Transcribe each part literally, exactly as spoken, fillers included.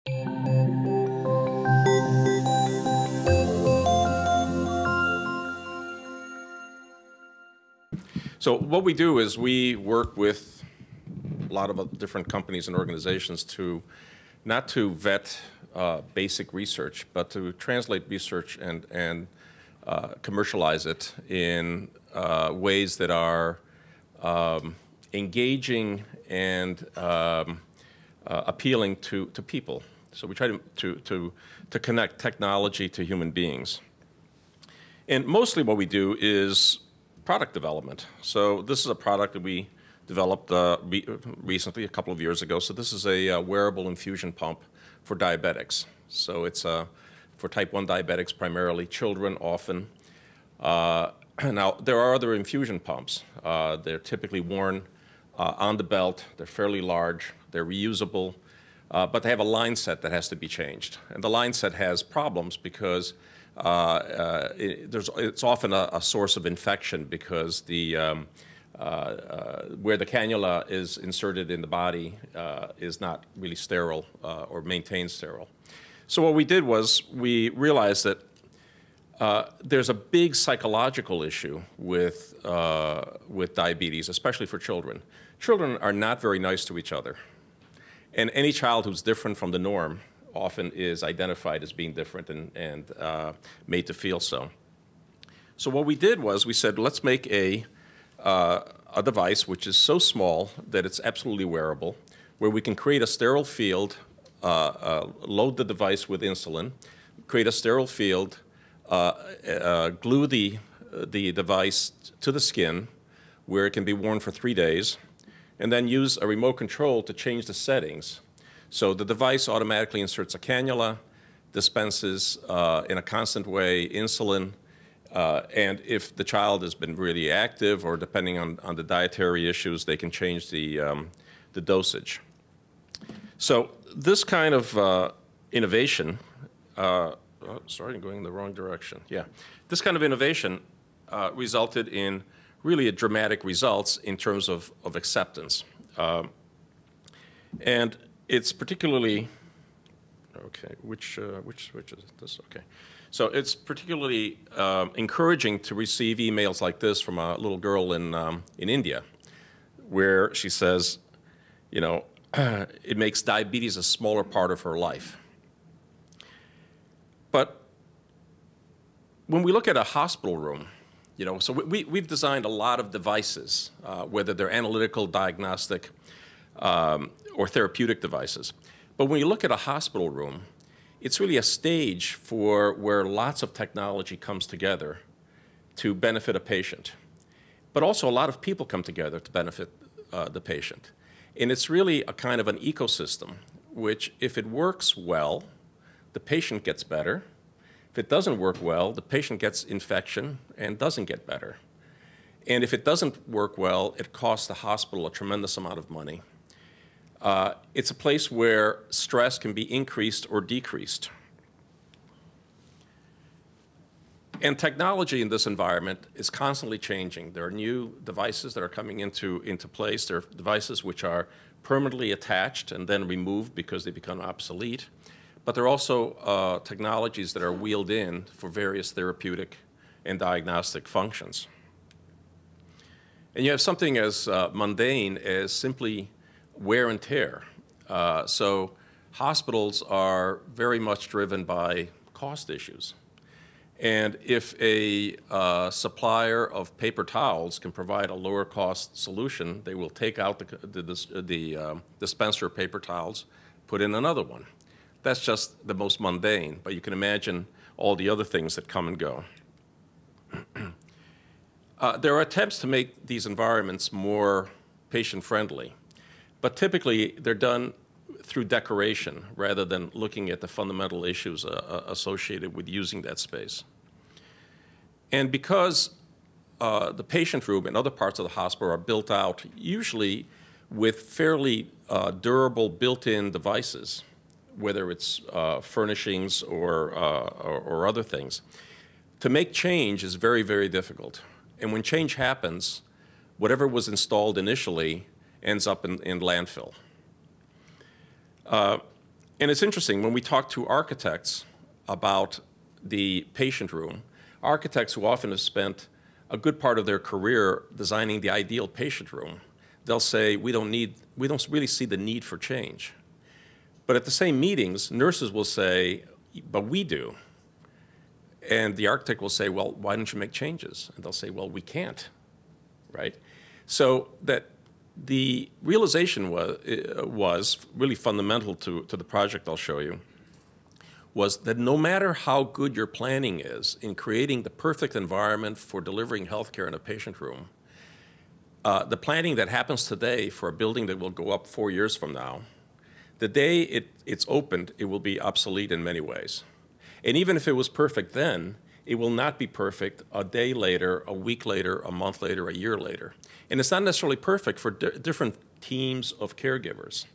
So what we do is we work with a lot of different companies and organizations to not to vet uh, basic research, but to translate research and, and uh, commercialize it in uh, ways that are um, engaging and um, uh, appealing to, to people. So we try to, to, to, to connect technology to human beings. And mostly what we do is product development. So this is a product that we developed uh, re recently, a couple of years ago. So this is a uh, wearable infusion pump for diabetics. So it's uh, for type one diabetics, primarily children often. Uh, now, there are other infusion pumps. Uh, they're typically worn uh, on the belt. They're fairly large. They're reusable. Uh, but they have a line set that has to be changed. And the line set has problems because uh, uh, it, there's, it's often a, a source of infection because the um, Uh, uh, where the cannula is inserted in the body uh, is not really sterile uh, or maintained sterile. So what we did was we realized that uh, there's a big psychological issue with, uh, with diabetes, especially for children. Children are not very nice to each other. And any child who's different from the norm often is identified as being different and, and uh, made to feel so. So what we did was we said, let's make a Uh, a device which is so small that it's absolutely wearable, where we can create a sterile field, uh, uh, load the device with insulin, create a sterile field, uh, uh, glue the, the device to the skin, where it can be worn for three days, and then use a remote control to change the settings. So the device automatically inserts a cannula, dispenses uh, in a constant way insulin, Uh, and if the child has been really active, or depending on, on the dietary issues, they can change the, um, the dosage. So this kind of uh, innovation, uh, oh, sorry, I'm going in the wrong direction. Yeah, this kind of innovation uh, resulted in really a dramatic results in terms of, of acceptance. Um, and it's particularly, okay, which, uh, which switch is this? Okay. So it's particularly um, encouraging to receive emails like this from a little girl in, um, in India, where she says, you know, it makes diabetes a smaller part of her life. But when we look at a hospital room, you know, so we, we've designed a lot of devices, uh, whether they're analytical, diagnostic, um, or therapeutic devices. But when you look at a hospital room, it's really a stage for where lots of technology comes together to benefit a patient. But also a lot of people come together to benefit uh, the patient. And it's really a kind of an ecosystem, which if it works well, the patient gets better. If it doesn't work well, the patient gets infection and doesn't get better. And if it doesn't work well, it costs the hospital a tremendous amount of money. Uh, it's a place where stress can be increased or decreased. And technology in this environment is constantly changing. There are new devices that are coming into, into place. There are devices which are permanently attached and then removed because they become obsolete. But there are also uh, technologies that are wheeled in for various therapeutic and diagnostic functions. And you have something as uh, mundane as simply wear and tear. Uh, so hospitals are very much driven by cost issues. And if a uh, supplier of paper towels can provide a lower cost solution, they will take out the, the, the, the uh, dispenser of paper towels, put in another one. That's just the most mundane, but you can imagine all the other things that come and go. uh, there are attempts to make these environments more patient-friendly. But typically, they're done through decoration rather than looking at the fundamental issues uh, associated with using that space. And because uh, the patient room and other parts of the hospital are built out usually with fairly uh, durable built-in devices, whether it's uh, furnishings or, uh, or, or other things, to make change is very, very difficult. And when change happens, whatever was installed initially ends up in, in landfill. Uh, And it's interesting, when we talk to architects about the patient room, architects who often have spent a good part of their career designing the ideal patient room, they'll say, we don't need, we don't really see the need for change. But at the same meetings, nurses will say, but we do. And the architect will say, well, why don't you make changes? And they'll say, well, we can't, right? So that the realization was, was really fundamental to, to the project I'll show you, was that no matter how good your planning is in creating the perfect environment for delivering healthcare in a patient room, uh, the planning that happens today for a building that will go up four years from now, the day it, it's opened, it will be obsolete in many ways. And even if it was perfect then, it will not be perfect a day later, a week later, a month later, a year later. And it's not necessarily perfect for di different teams of caregivers.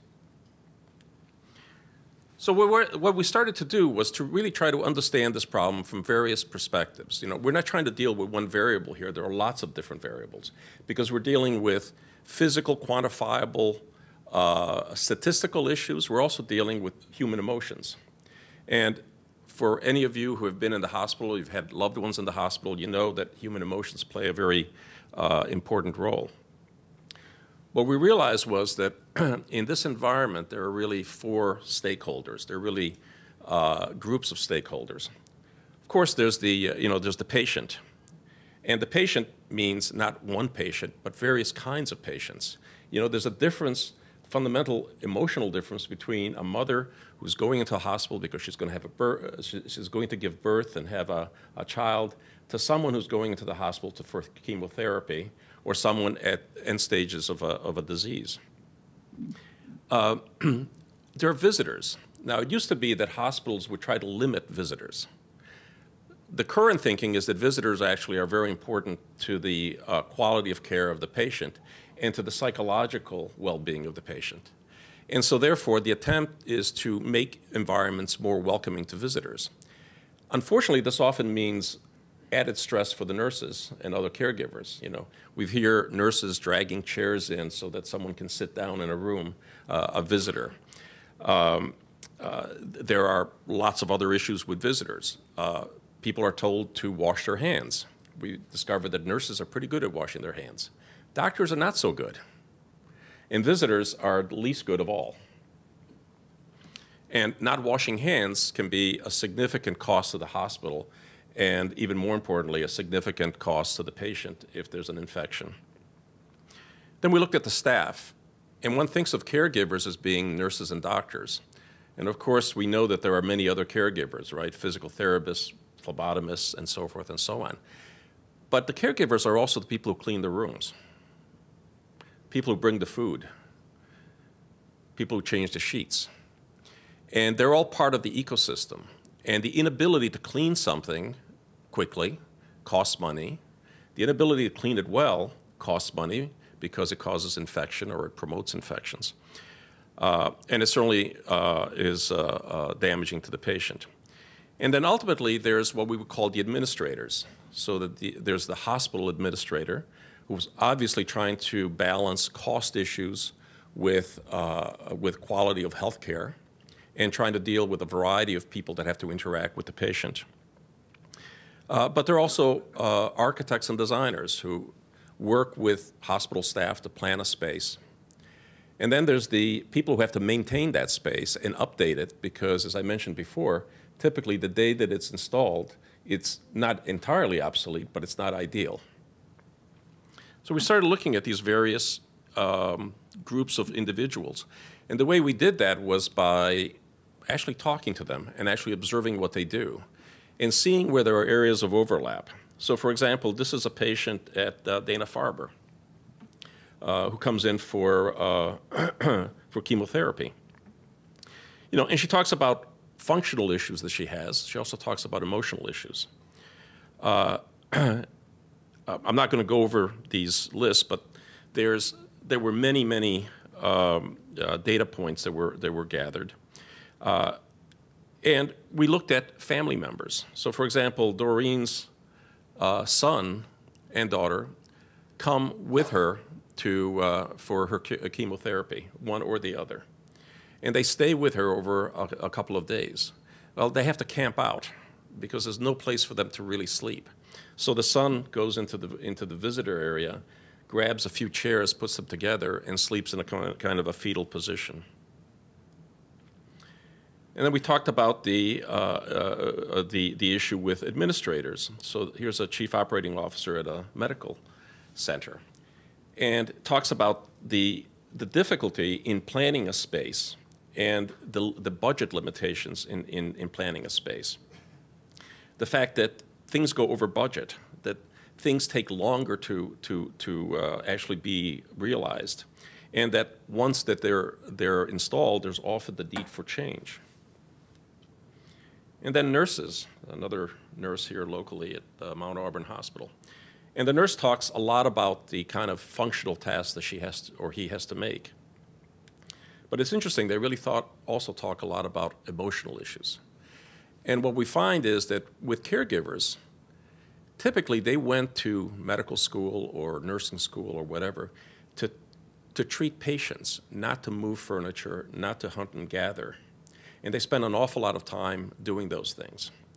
So what, we're, what we started to do was to really try to understand this problem from various perspectives. You know, we're not trying to deal with one variable here. There are lots of different variables because we're dealing with physical, quantifiable, uh, statistical issues. We're also dealing with human emotions. And for any of you who have been in the hospital, you've had loved ones in the hospital, you know that human emotions play a very uh, important role. What we realized was that in this environment, there are really four stakeholders. There are really uh, groups of stakeholders. Of course, there's the, uh, you know, there's the patient. And the patient means not one patient, but various kinds of patients. You know, there's a difference, fundamental emotional difference between a mother who's going into a hospital because she's going to have a birth, she's going to give birth and have a, a child, to someone who's going into the hospital to, for chemotherapy, or someone at end stages of a, of a disease. Uh, there are visitors. Now, it used to be that hospitals would try to limit visitors. The current thinking is that visitors actually are very important to the uh, quality of care of the patient and to the psychological well-being of the patient. And so therefore, the attempt is to make environments more welcoming to visitors. Unfortunately, this often means added stress for the nurses and other caregivers. You know, we hear nurses dragging chairs in so that someone can sit down in a room, uh, a visitor. Um, uh, there are lots of other issues with visitors. Uh, people are told to wash their hands. We discovered that nurses are pretty good at washing their hands. Doctors are not so good. And visitors are the least good of all. And not washing hands can be a significant cost to the hospital, and even more importantly, a significant cost to the patient if there's an infection. Then we looked at the staff, and one thinks of caregivers as being nurses and doctors. And of course, we know that there are many other caregivers, right? Physical therapists, phlebotomists, and so forth and so on. But the caregivers are also the people who clean the rooms, people who bring the food, people who change the sheets. And they're all part of the ecosystem. And the inability to clean something quickly costs money. The inability to clean it well costs money because it causes infection or it promotes infections. Uh, and it certainly uh, is uh, uh, damaging to the patient. And then ultimately, there's what we would call the administrators. So that the, there's the hospital administrator who's obviously trying to balance cost issues with, uh, with quality of health care, and trying to deal with a variety of people that have to interact with the patient. Uh, but there are also uh, architects and designers who work with hospital staff to plan a space. And then there's the people who have to maintain that space and update it because, as I mentioned before, typically the day that it's installed, it's not entirely obsolete, but it's not ideal. So we started looking at these various um, groups of individuals. And the way we did that was by actually talking to them and actually observing what they do and seeing where there are areas of overlap. So for example, this is a patient at uh, Dana-Farber uh, who comes in for, uh, for chemotherapy. You know, and she talks about functional issues that she has. She also talks about emotional issues. Uh, I'm not going to go over these lists, but there's, there were many, many um, uh, data points that were, that were gathered. Uh, and we looked at family members. So for example, Doreen's uh, son and daughter come with her to, uh, for her chemotherapy, one or the other. and they stay with her over a, a couple of days. Well, they have to camp out because there's no place for them to really sleep. So the son goes into the, into the visitor area, grabs a few chairs, puts them together, and sleeps in a kind of a fetal position. And then we talked about the, uh, uh, the, the issue with administrators. So here's a chief operating officer at a medical center, and talks about the, the difficulty in planning a space and the, the budget limitations in, in, in planning a space. The fact that things go over budget, that things take longer to, to, to uh, actually be realized, and that once that they're, they're installed, there's often the need for change. And then nurses, another nurse here locally at uh, Mount Auburn Hospital. And the nurse talks a lot about the kind of functional tasks that she has to, or he has to make. But it's interesting, they really thought, also talk a lot about emotional issues. And what we find is that with caregivers, typically they went to medical school or nursing school or whatever to, to treat patients, not to move furniture, not to hunt and gather. And they spend an awful lot of time doing those things.